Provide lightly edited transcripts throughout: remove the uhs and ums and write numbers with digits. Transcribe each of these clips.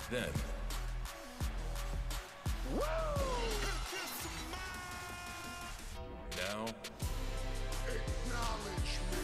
then. Now, acknowledge me.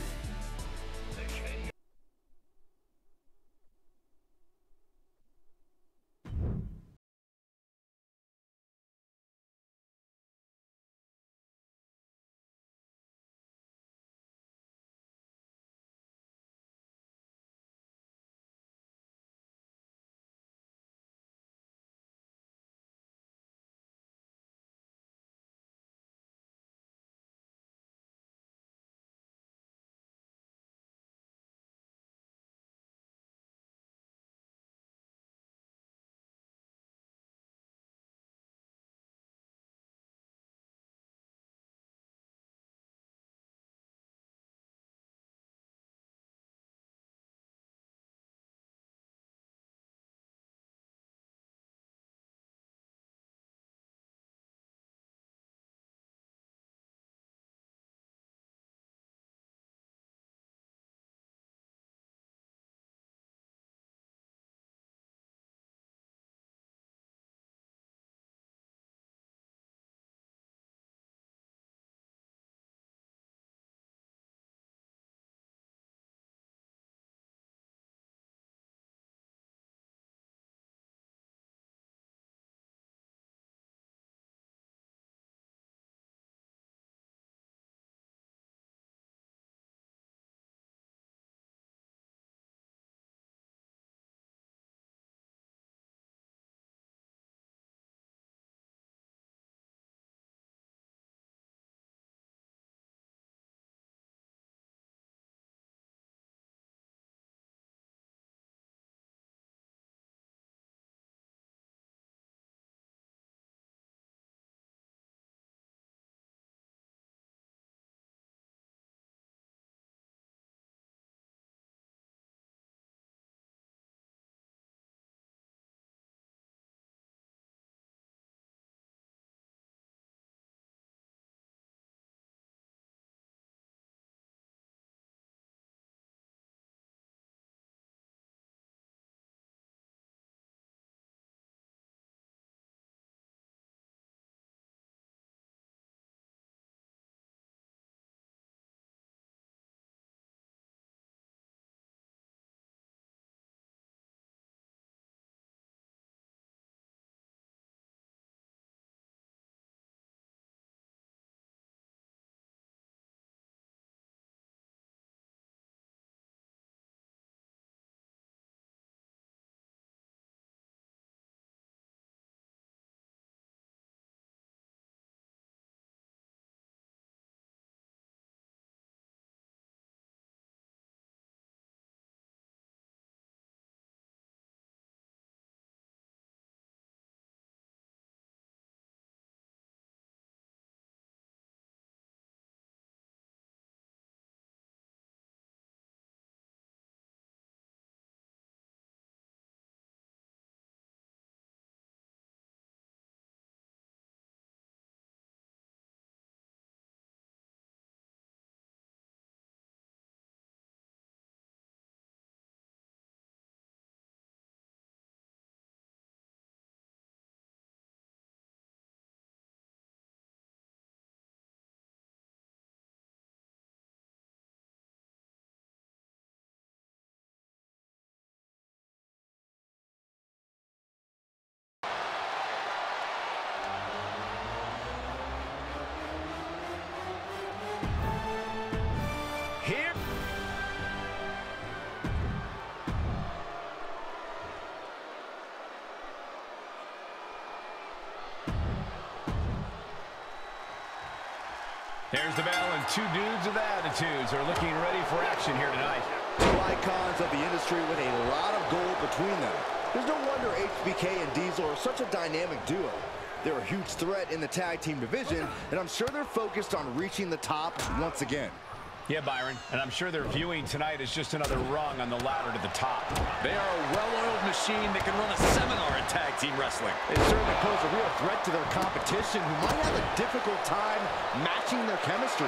There's the bell, and two dudes with attitudes are looking ready for action here tonight. Two icons of the industry with a lot of gold between them. There's no wonder HBK and Diesel are such a dynamic duo. They're a huge threat in the tag team division, and I'm sure they're focused on reaching the top once again. Yeah, Byron, and I'm sure they're viewing tonight as just another rung on the ladder to the top. They are a well-oiled machine that can run a seminar in tag team wrestling. They certainly pose a real threat to their competition, who might have a difficult time matching their chemistry.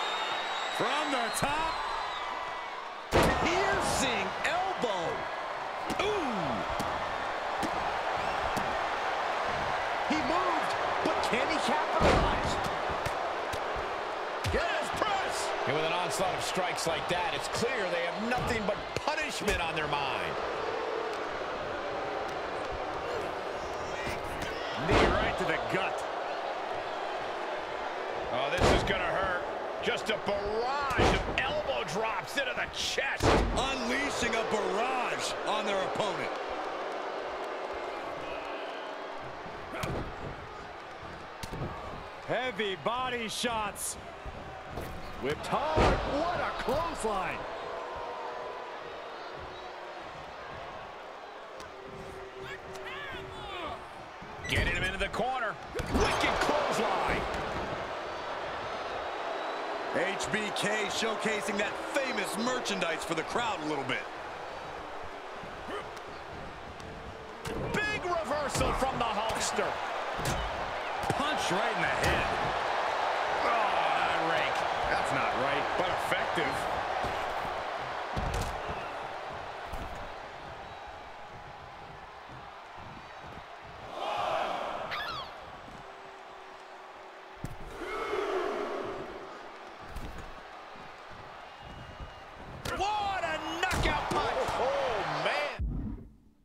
From the top, piercing elbow. And with an onslaught of strikes like that, it's clear they have nothing but punishment on their mind. Knee right to the gut. Oh, this is going to hurt. Just a barrage of elbow drops into the chest. Unleashing a barrage on their opponent. Heavy body shots. Whipped hard. What a clothesline. Getting him into the corner. Wicked clothesline. HBK showcasing that famous merchandise for the crowd a little bit. Big reversal from the Hulkster. Punch right in the head. Oh, that rake. That's not right, but effective. What a knockout punch. Oh, man.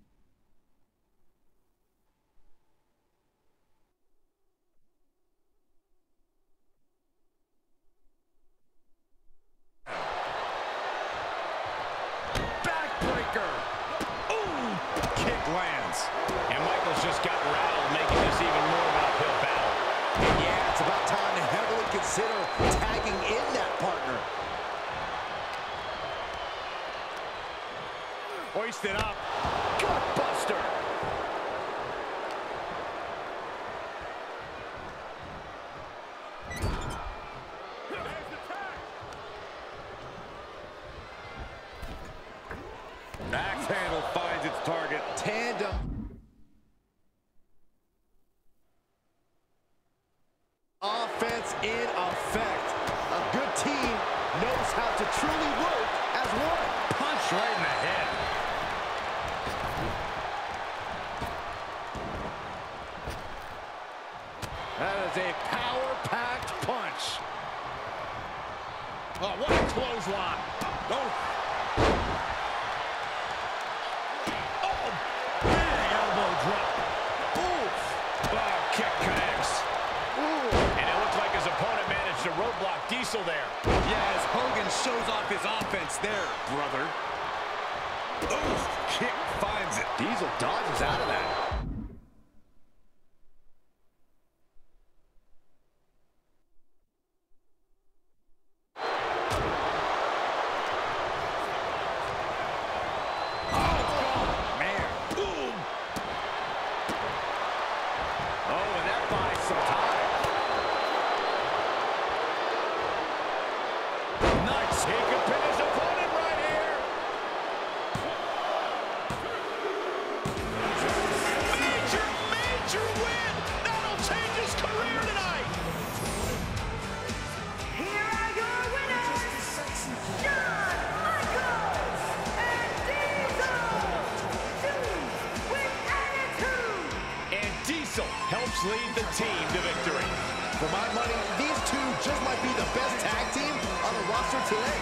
Backbreaker. Ooh, kick lands. And Michaels just got rattled, making this even more of an uphill battle. And yeah, it's about time to heavily consider tagging in that partner. Hoisted up. Gutbuster. Axe handle finds its target. Tandem. Offense in effect. A good team knows how to truly work as one. Punch right in the head. That is a power-packed punch. Oh, what a clothesline. Oh. Oh, big elbow drop. Oof. Oh, kick connects. Ooh. And it looked like his opponent managed to roadblock Diesel there. Yeah, as Hogan shows off his offense there, brother. Oof, kick finds it. Diesel dodges out of that. He could pin his opponent right here. Major, major win. That'll change his career tonight. Here are your winners, Shawn Michaels and Diesel. Dudes with attitude. And Diesel helps lead the team to victory. For my money, these two just might be the best tag team on the roster today.